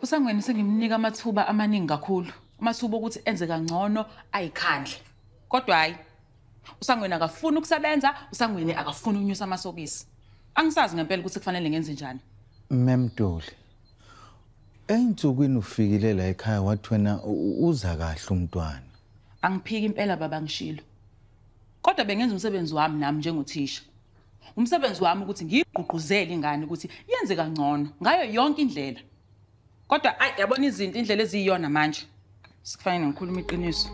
Usangweni sengimnika amathuba amaningi kakhulu. Amathuba ukuthi enze kangcono ayikhandle. Kodwa hayi. Usangweni akafuni ukusebenza, usangweni akafuni unyusa amasokisi. Angisazi ngempela ukuthi kufanele ngenze njani. Memdoli. Eyinsukwini ufikile la ekhaya wathi wena uza kahle umntwana. Angiphiki impela baba ngishilo. Kodwa bengenza umsebenzi wami nami njengothisha. Umsebenzi wami ukuthi ngigqugquzele ingane ukuthi yenze kangcono ngayo yonke indlela. Kodwa yabona izinto indlela eziyona manje. Sikufanele ngikhuluma iqiniso.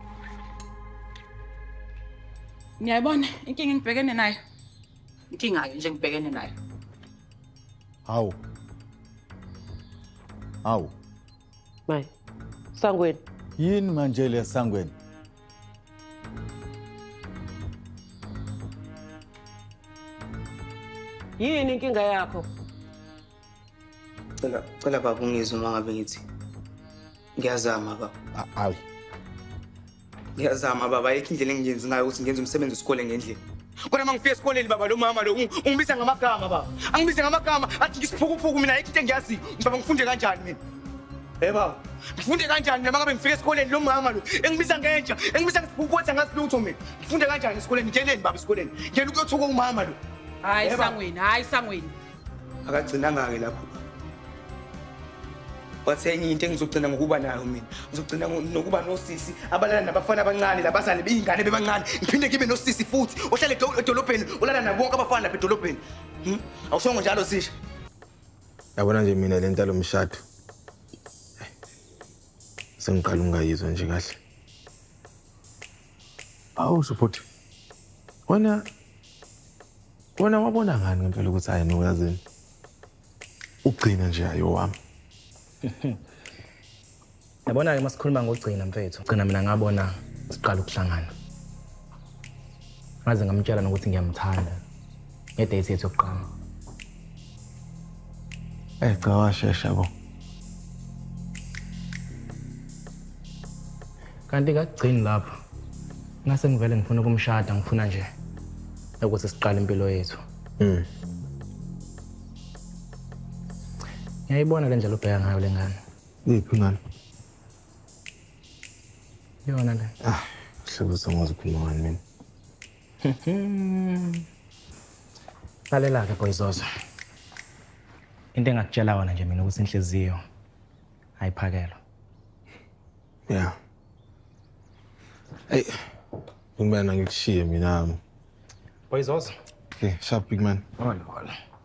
Ngiyabona inkinga engibhekene nayo. Inkinga nje engibhekene nayo. Hawu. May. Sangweni. Yini manje le Sangweni? Yini inkinga yakho? Cela baba ungizwe uma ngabe ngithi ngiyazama baba. Hayi. Ngiyazama baba ayikho indlela engiyenza ngayo ukuthi ngenze umsebenzi wesikole ngendlela. Kodwa mangifika esikoleni baba lo mama lo ungibisa ngamagama baba. Angibise ngamagama athi ngisiphukuphuku mina ayikho into engiyaziyo. Ngizoba ngifunde kanjani mina? Baba. Ngifunde kanjani mina mangabe ngifika esikoleni lo mama lo engibisa ngentsha, engibisa ngisiphukuphuku ngasilutho mina. Ngifunde kanjani esikoleni? Ngiyeneni baba esikoleni? Ngiyena ukuyothuka umama lo. Hayi Sangweni. Akagcinanga-ke lapho. Wathe enye into engizogcina ngokuba nayo mina. Ngizogcina nokuba nosisi abalala nabafana abancane labazali beyingane bebancane. Ngiphinde ngibe nosisi futhi ohlala edolobheni olala nabo bonke abafana lapha edolobheni. Awushongo njalo sisha. Yabona nje mina le ntalo mshado. Sengiqala ungayizwa nje kahle. Awu support. Wena wabona ngani ngempela ukuthi hayi nokuyazini? Ugcina nje ayo wami. Yabona ke masikhuluma ngogcina mfethu. Ugcina mina ngabona siqala ukuhlangana. Ngaze ngamtshela nokuthi ngiyamthanda. Ngedate yethu yokuqala. Cha washesha bo. Kanti kagcini lapho. Ngase ngivele ngifuna ukumshada, ngifuna nje ukuthi siqale impilo yethu. Ngiyayibona le ndlela ubheka ngayo lengane. Yiphi ngane? Yona le. Hlubuza ngazi ukukhuluma ngani mina. Lalela ke boyizozo. Into engakutshela wona nje mina ukuthi inhliziyo ayiphakela. Yeah. Hey. Ngibona ngikushiye mina. Boyizozo. Okay, sharp big man. Hola.